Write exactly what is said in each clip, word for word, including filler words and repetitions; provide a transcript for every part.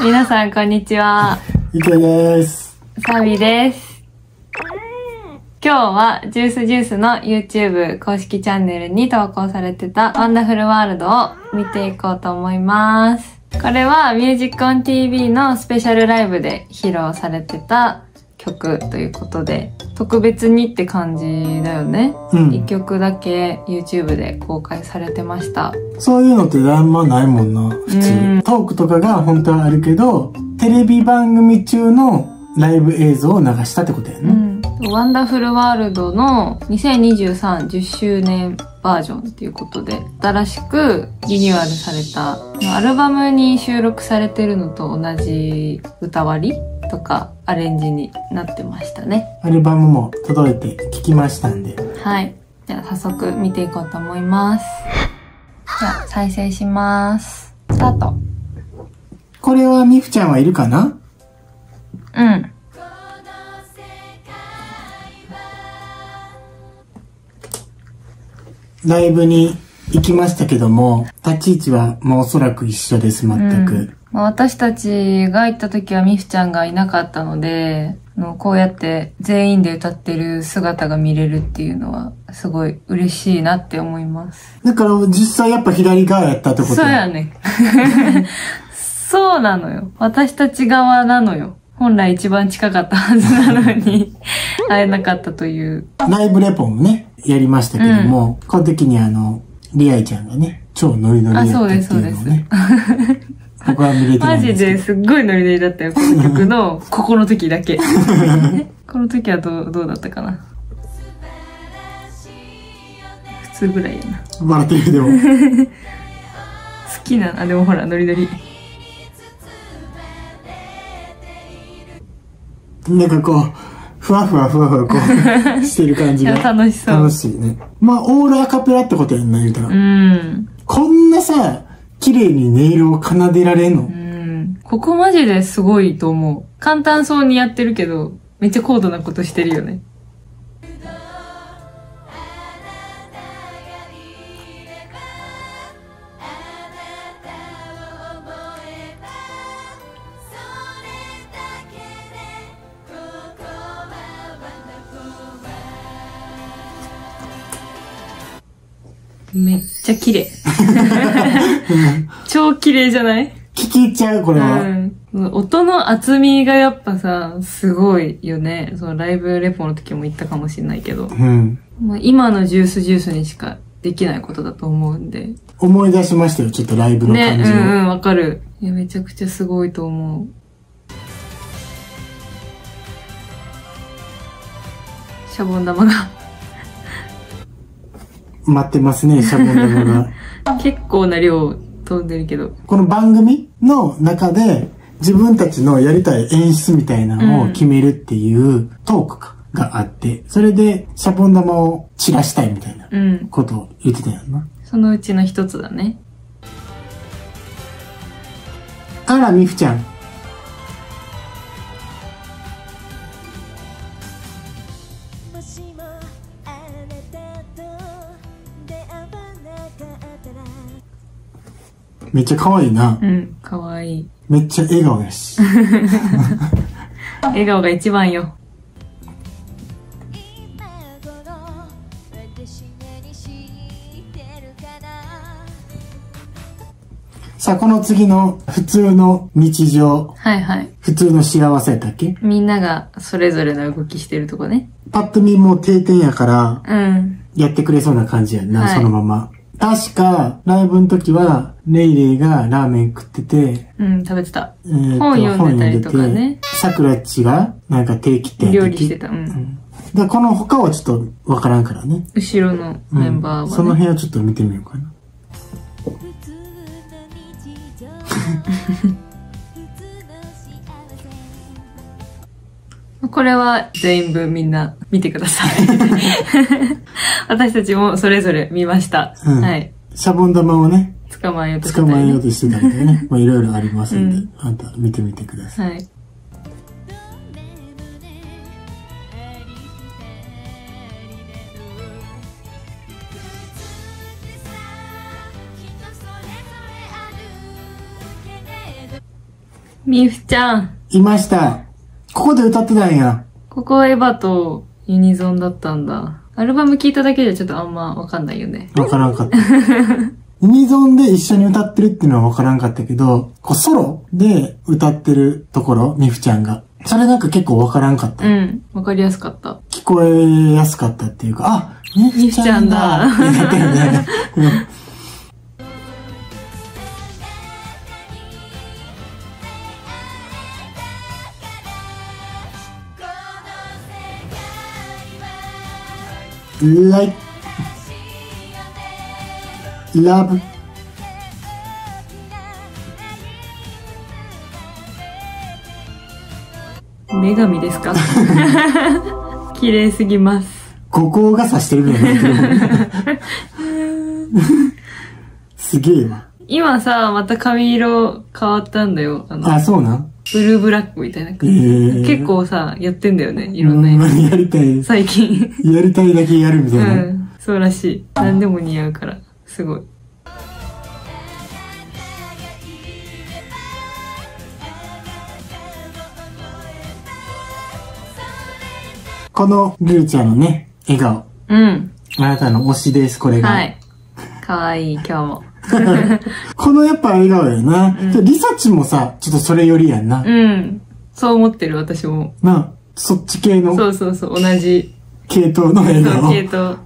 皆さんこんにちは。 いくです。 サビです。今日はジュースジュースの YouTube 公式チャンネルに投稿されてたワンダフルワールドを見ていこうと思います。これはミュージックオン ティーブイ のスペシャルライブで披露されてた曲ということで、特別にって感じだよね。うん。一曲だけ YouTube で公開されてました。 そういうのってあんまないもんな、普通。トークとかが本当はあるけど、テレビ番組中のライブ映像を流したってことやね。うん。 ワンダフルワールドのにせんにじゅうさんじゅっしゅうねんバージョンっていうことで、新しくリニューアルされた、アルバムに収録されてるのと同じ歌割りとかアレンジになってましたね。 アルバムも届いて聞きましたんで。 はい。じゃあ早速見ていこうと思います。じゃあ再生します。スタート。 これはみふちゃんはいるかな？ うん。 ライブに行きましたけども、立ち位置はもうおそらく一緒です、全く。うん、 私たちが行った時はみふちゃんがいなかったので、こうやって全員で歌ってる姿が見れるっていうのはすごい嬉しいなって思います。 だから実際やっぱ左側やったってこと？ そうやね。そうなのよ。私たち側なのよ。本来一番近かったはずなのに会えなかったという。 ライブレポもね、やりましたけども、うん、この時にあの、リアイちゃんがね、超ノリノリだったっていうのをね。僕は見れてないんですけど。 マジですっごいノリノリだったよ、この曲の、ここの時だけ。この時はどう、どうだったかな。普通ぐらいやな。 笑ってるでも。 好きな、あ、でもほら、ノリノリ。 なんかこう、ふわふわふわふわこう、してる感じが。 楽しそう。 楽しいね。まあ、オールアカペラってことやんな、言うたら。 うん。 こんなさ、綺麗に音色を奏でられんの？ うん。ここマジですごいと思う。簡単そうにやってるけど、めっちゃ高度なことしてるよね。めっちゃ綺麗。超綺麗じゃない？ 聞き入っちゃう、これは。 うん。音の厚みがやっぱさ、すごいよね。そのライブレポの時も言ったかもしれないけど。うん。今のジュースジュースにしかできないことだと思うんで。 思い出しましたよ、ちょっとライブの感じを。 ね、うんうん、わかる。いや、めちゃくちゃすごいと思う。シャボン玉が。 待ってますね、シャボン玉が。 結構な量飛んでるけど。 この番組の中で自分たちのやりたい演出みたいなのを決めるっていうトークかがあって、それでシャボン玉を散らしたいみたいなことを言ってたんやんな。うん、 そのうちの一つだね。 あら、みふちゃん。めっちゃ可愛いな。 うん、可愛い。 めっちゃ笑顔やし。 笑顔が一番よ。 さあ、この次の普通の日常。 はいはい。 普通の幸せやったっけ？ みんながそれぞれの動きしてるとこね。 パッと見もう定点やから、 うん。 やってくれそうな感じやんな、はい、そのまま。確か、ライブの時は、レイレイがラーメン食ってて、 うん、食べてた。えー、本読んでたりとかね。 さくらっちが、なんか手切って料理してた。うん。うん、 だこの他はちょっとわからんからね。 後ろのメンバーは、ね、うん、 その辺をちょっと見てみようかな。 これは全部みんな見てください。私たちもそれぞれ見ました。うん、はい。 シャボン玉をね、 捕まえようとしてた、 ね、捕まえようとしてたけどね、まあいろいろありますんで、うん、あんた見てみてください。はい。 みふちゃん。 いました。ここで歌ってたんや。 ここはエヴァとユニゾンだったんだ。アルバム聴いただけじゃちょっとあんまわかんないよね。 わからんかった。ユニゾンで一緒に歌ってるっていうのはわからんかったけど、こうソロで歌ってるところ、みふちゃんが。それなんか結構わからんかった。 うん。わかりやすかった。 聞こえやすかったっていうか、あ、みふちゃんだってなったよね。ライラブ女神ですか？綺麗すぎます。 ここが指してるぐらいだけど。すげえわ。 今さ、また髪色変わったんだよ。あのあ、そうなんブルーブラックみたいな、えー。結構さ、やってんだよね。いろんな色。やりたい。 最近。 やりたいだけやるみたいな。 うん。そうらしい。何でも似合うから。すごい。 このルーちゃんのね、笑顔。 うん。 あなたの推しです、これが。 はい。かわいい、今日も。 このやっぱ笑顔やな。うん、リサチもさ、ちょっとそれよりやんな。 うん。そう思ってる、私も。 な、そっち系の。 そうそうそう、同じ。 系統の笑顔。 系統。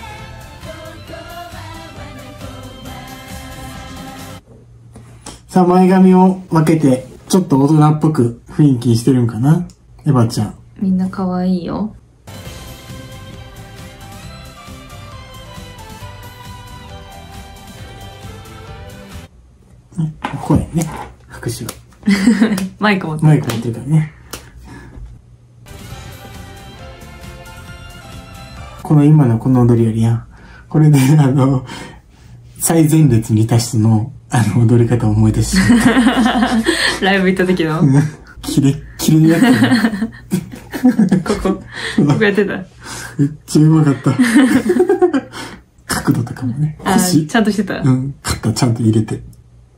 さあ、前髪を分けて、ちょっと大人っぽく雰囲気にしてるんかな。エヴァちゃん。 みんな可愛いよ。 ここやね、拍手は。 マイク持ってる。 マイク持ってるからね。この今のこの踊りよりや、これであの、最前列にいた人のあの踊り方を思い出してしまった。 ライブ行った時のキレッキレにやったここ、ここやってた。 めっちゃうまかった。角度とかもね。 あ、ちゃんとしてた。 うん、肩ちゃんと入れて。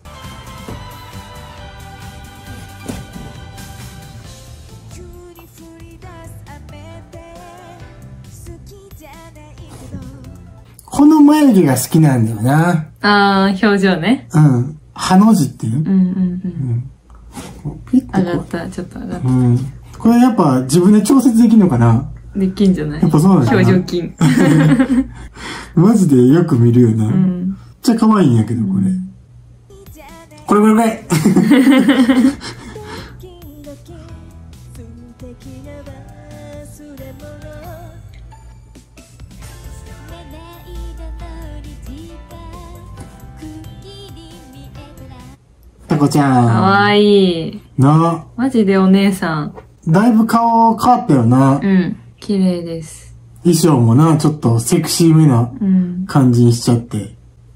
この眉毛が好きなんだよな。 あー、表情ね。 うん。ハの字っていう。うんうんうん。 うん、ピッと上がった、ちょっと上がった。 うん。これやっぱ自分で調節できるのかな？ できんじゃない？ やっぱそうなんだ。 表情筋。 マジでよく見るよな。うん、めっちゃ可愛いんやけど、これ。うん、これこれこれタコちゃん。 かわいい。 な。 マジでお姉さん。 だいぶ顔変わったよな。 うん。綺麗です。 衣装もな、ちょっとセクシーめな感じにしちゃって。うん、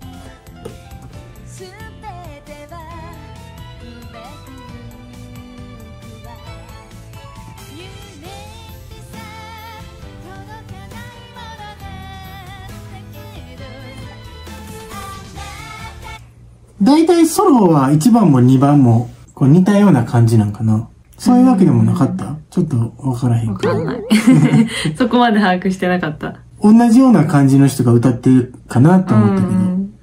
だいたいソロはいちばんもにばんもこう似たような感じなんかな。そういうわけでもなかった？ちょっとわからへん。 わかんない。そこまで把握してなかった。 同じような感じの人が歌ってるかなと思ったけど。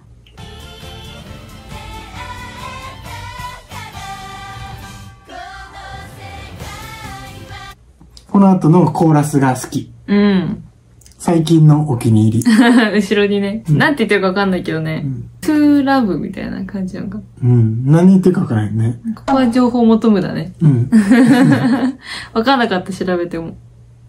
この後のコーラスが好き。 うん。 最近のお気に入り。 後ろにね、うん、なんて言ってるかわかんないけどね。うん、トゥーラブみたいな感じなんか。 うん。何言ってるかわからないね。 ここは情報求むだね。 うん。 わかんなかった調べても。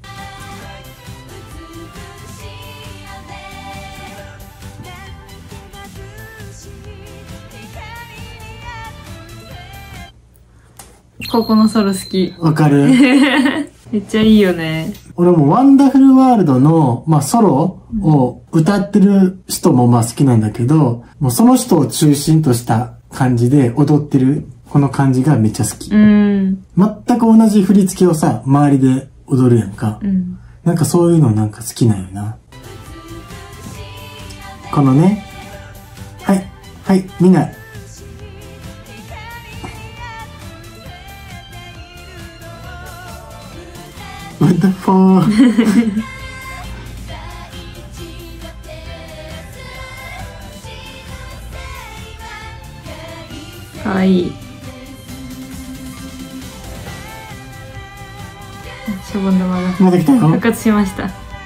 ここのソロ好き。 わかる。 めっちゃいいよね。 俺もワンダフルワールドの、まあ、ソロを歌ってる人もまあ好きなんだけど、もうその人を中心とした感じで踊ってるこの感じがめっちゃ好き。うん、全く同じ振り付けをさ、周りで踊るやんか。うん、なんかそういうのなんか好きなんよな。このね、はい、はい、みんな。 ぽー。 かわいい。シャボン玉がまた来たよ。 復活しました。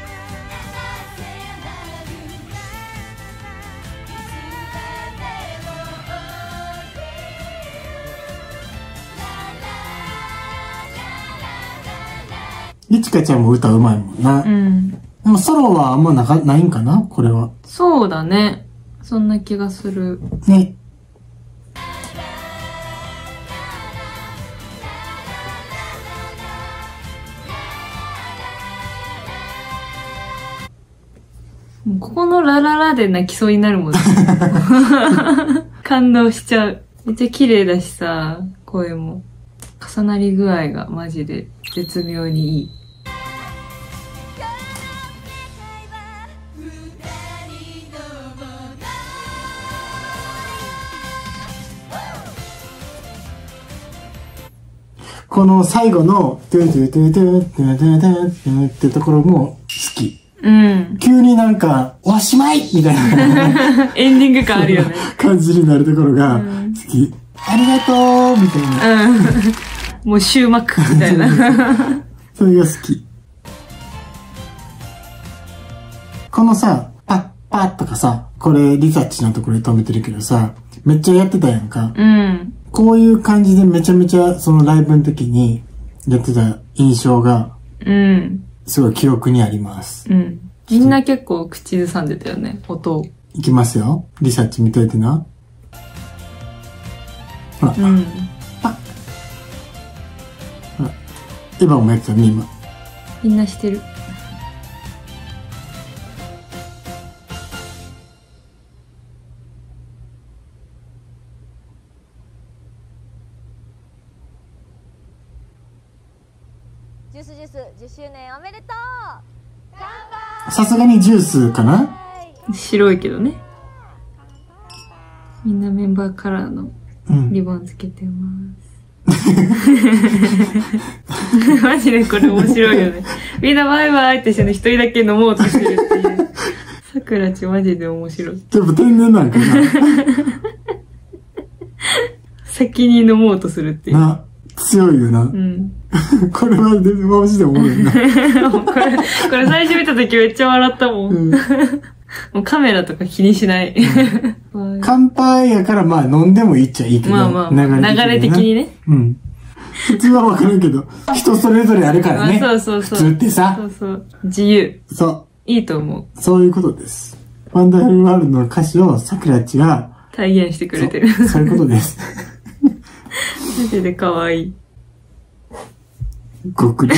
いちかちゃんも歌うまいもんな。 うん。 でもソロはあんまなかないんかなこれは。 そうだね。そんな気がする。 ね。 ここのラララで泣きそうになるもんね。感動しちゃう。めっちゃ綺麗だしさ、声も。重なり具合がマジで絶妙にいい。 この最後のトゥトゥトゥトゥトゥトゥトゥトゥってところも好き。 うん。 急になんか、おしまいみたいなエンディング感あるよね。 感じになるところが好き。うん、ありがとうみたいな。 うん。もう終幕みたいな。 それが好き。このさ、パッパッとかさ、これリサッチのところで止めてるけどさ、めっちゃやってたやんか。 うん。 こういう感じでめちゃめちゃそのライブの時にやってた印象が、 うん。 すごい記憶にあります。 うん。みんな結構口ずさんでたよね、音を。 いきますよ。リサッチ見といてな。ほら。うん。パッ。ほら。エヴァもやってたね、今。 みんなしてる。 ジュースジュースじゅっしゅうねんおめでとう。乾杯。 さすがにジュースかな。 白いけどね。みんなメンバーカラーのリボンつけてます。うん、マジでこれ面白いよね。みんなバイバイってしてね、一人だけ飲もうとしてるっていう。さくらちマジで面白い。 でも天然なんかな。 先に飲もうとするっていう。 な、強いよな。うん。これは全然マジでおもろいな。これ、これ最初見た時めっちゃ笑ったもん。うん、もうカメラとか気にしない。 うん、乾杯やからまあ飲んでもいいっちゃいいけど。 まあまあ、まあ、流れ的にね。 うん。普通はわかるけど、人それぞれあるからね。 そうそうそう。 普通ってさ。 そうそう。自由。 そう。 いいと思う。 そういうことです。ワンダフルワールドの歌詞をさくらっちが体現してくれてる。 そ, そういうことです。 マジで可愛い。 ごっくり。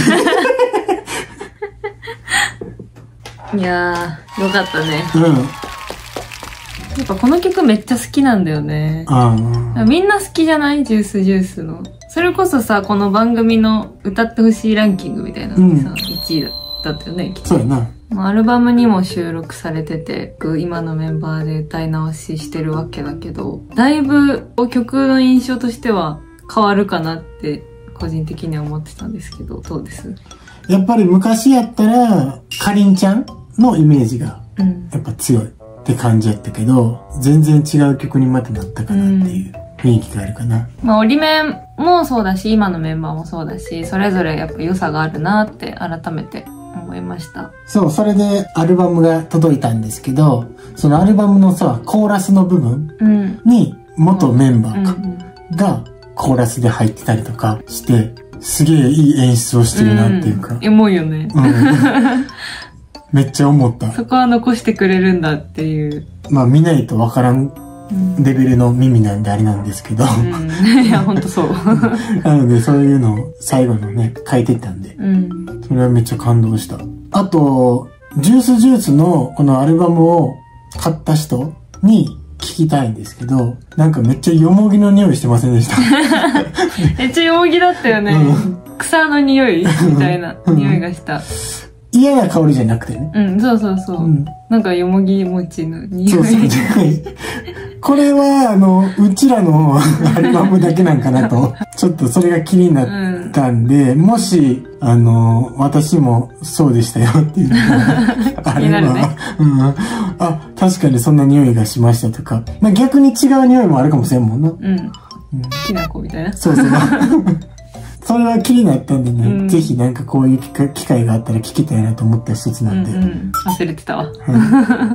いやー、よかったね。 うん。やっぱこの曲めっちゃ好きなんだよね。 ああ。 みんな好きじゃない？ジュースジュースの。それこそさ、この番組の歌ってほしいランキングみたいなのさ、うん、いちいだったよね、きっと。 そうやな。 アルバムにも収録されてて、今のメンバーで歌い直ししてるわけだけど、だいぶ曲の印象としては変わるかなって個人的には思ってたんですけど、どうです？ やっぱり昔やったら、かりんちゃんのイメージがやっぱ強いって感じやったけど、うん、全然違う曲にまたなったかなっていう雰囲気があるかな。 うん、まあ、オリメンもそうだし、今のメンバーもそうだし、それぞれやっぱ良さがあるなって改めて思いました。 そう、それでアルバムが届いたんですけど、そのアルバムのさ、コーラスの部分に元メンバーか、うんうんうん、がコーラスで入ってたりとかして、すげえいい演出をしてるなっていうか。 うん、エモいよね。うん、 めっちゃ思った。 そこは残してくれるんだっていう。 まあ見ないとわからんレベルの耳なんであれなんですけど。うん、 いや、ほんとそう。 なのでそういうのを最後のね、書いてたんで。うん、それはめっちゃ感動した。あと、ジュースジュースのこのアルバムを買った人に聞きたいんですけど、なんかめっちゃよもぎの匂いしてませんでした？ めっちゃよもぎだったよね。うん、草の匂いみたいな匂いがした。 嫌な香りじゃなくてね。 うん、そうそうそう。うん、なんかよもぎ餅の匂い。 そうそう。 これは、あの、うちらのアルバムだけなんかなと、ちょっとそれが気になったんで、うん、もし、あの、私もそうでしたよっていうのがあれば、ね、うん、あ、確かにそんな匂いがしましたとか、まあ、逆に違う匂いもあるかもしれんもんな。うん。うん、 きな粉みたいな。 そうそう。それは気になったんでね、うん、ぜひなんかこういう機会があったら聞きたいなと思った一つなんで。うんうん、 忘れてたわ。 はい、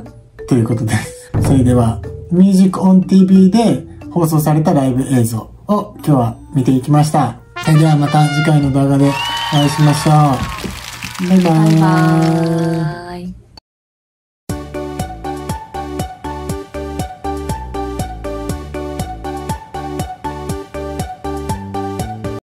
ということです。それでは、ミュージックオン ティーブイ で放送されたライブ映像を今日は見ていきました。それではまた次回の動画でお会いしましょう。バイバーイ。バイバーイ。